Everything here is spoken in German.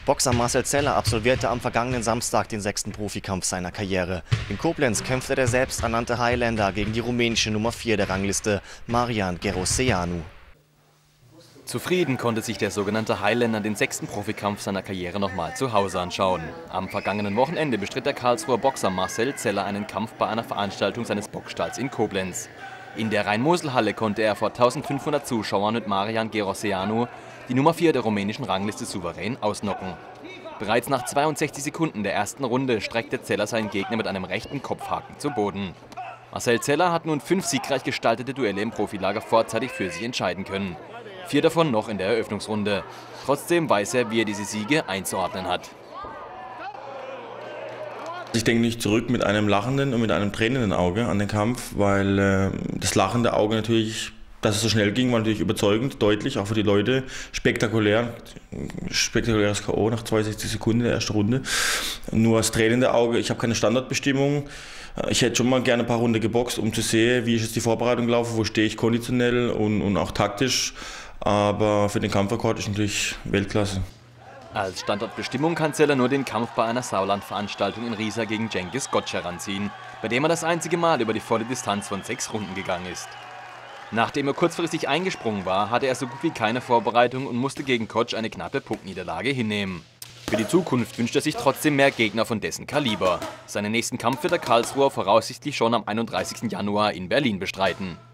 Boxer Marcel Zeller absolvierte am vergangenen Samstag den 6. Profikampf seiner Karriere. In Koblenz kämpfte der selbsternannte Highlander gegen die rumänische Nummer 4 der Rangliste, Marian Geroseanu. Zufrieden konnte sich der sogenannte Highlander den 6. Profikampf seiner Karriere nochmal zu Hause anschauen. Am vergangenen Wochenende bestritt der Karlsruher Boxer Marcel Zeller einen Kampf bei einer Veranstaltung seines Boxstalls in Koblenz. In der Rhein-Mosel-Halle konnte er vor 1500 Zuschauern mit Marian Geroseanu die Nummer 4 der rumänischen Rangliste souverän ausnocken. Bereits nach 62 Sekunden der ersten Runde streckte Zeller seinen Gegner mit einem rechten Kopfhaken zu Boden. Marcel Zeller hat nun 5 siegreich gestaltete Duelle im Profilager vorzeitig für sich entscheiden können. 4 davon noch in der Eröffnungsrunde. Trotzdem weiß er, wie er diese Siege einzuordnen hat. Ich denke nicht zurück mit einem lachenden und mit einem tränenden Auge an den Kampf, weil das lachende Auge natürlich, dass es so schnell ging, war natürlich überzeugend, deutlich, auch für die Leute. Spektakuläres K.O. nach 62 Sekunden der ersten Runde. Nur das tränende Auge, ich habe keine Standardbestimmung. Ich hätte schon mal gerne ein paar Runden geboxt, um zu sehen, wie ist jetzt die Vorbereitung gelaufen, wo stehe ich konditionell und auch taktisch. Aber für den Kampfrekord ist natürlich Weltklasse. Als Standortbestimmung kann Zeller nur den Kampf bei einer Sauerland-Veranstaltung in Riesa gegen Cengiz Koç heranziehen, bei dem er das einzige Mal über die volle Distanz von 6 Runden gegangen ist. Nachdem er kurzfristig eingesprungen war, hatte er so gut wie keine Vorbereitung und musste gegen Koç eine knappe Punktniederlage hinnehmen. Für die Zukunft wünscht er sich trotzdem mehr Gegner von dessen Kaliber. Seinen nächsten Kampf wird der Karlsruher voraussichtlich schon am 31. Januar in Berlin bestreiten.